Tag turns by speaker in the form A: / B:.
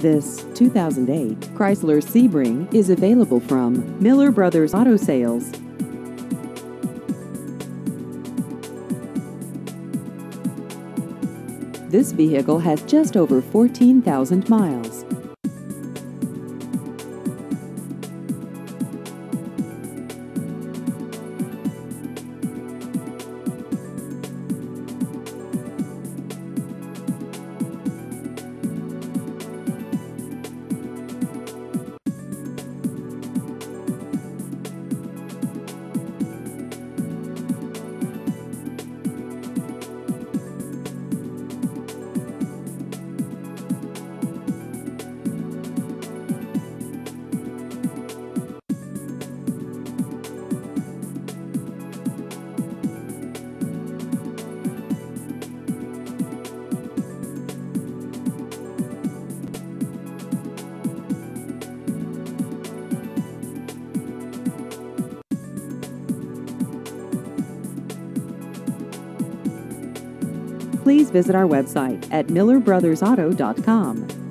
A: This 2008 Chrysler Sebring is available from Miller Brothers Auto Sales. This vehicle has just over 14,000 miles. Please visit our website at millerbrothersauto.com.